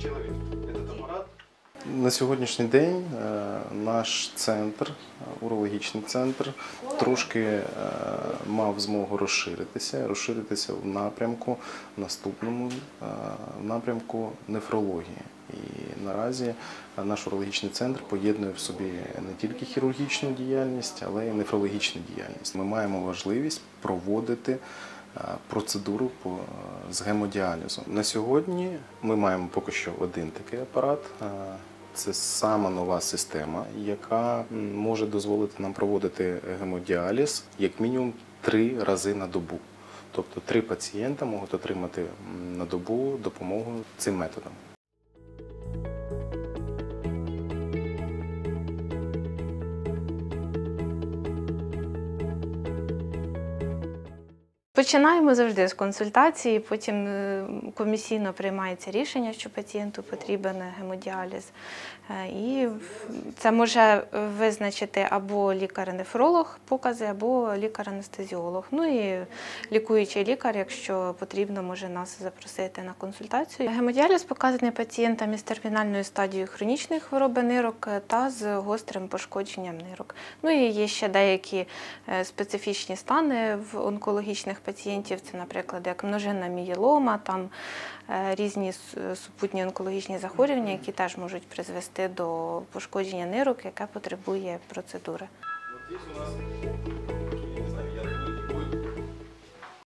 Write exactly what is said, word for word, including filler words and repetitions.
человек. Этот аппарат. На сьогоднішній день наш центр, урологічний центр, трошки мав змогу розширитися, розширитися в напрямку наступному, в напрямку нефрології. І наразі наш урологічний центр поєднує в собі не тільки хірургічну діяльність, але й нефрологічну діяльність. Ми маємо можливість проводити процедуру з гемодіалізу. На сьогодні ми маємо поки що один такий апарат. Це сама нова система, яка може дозволити нам проводити гемодіаліз як мінімум три рази на добу. Тобто три пацієнта можуть отримати на добу допомогу цим методом. Починаємо завжди з консультації, потім комісійно приймається рішення, що пацієнту потрібен гемодіаліз. І це може визначити або лікар-нефролог покази, або лікар-анестезіолог. Ну і лікуючий лікар, якщо потрібно, може нас запросити на консультацію. Гемодіаліз показаний пацієнтам із термінальною стадією хронічної хвороби нирок та з гострим пошкодженням нирок. Ну і є ще деякі специфічні стани в онкологічних пацієнтів, це, наприклад, як множинна мієлома, там різні супутні онкологічні захворювання, які теж можуть призвести до пошкодження нирок, яке потребує процедури. Вот здесь у нас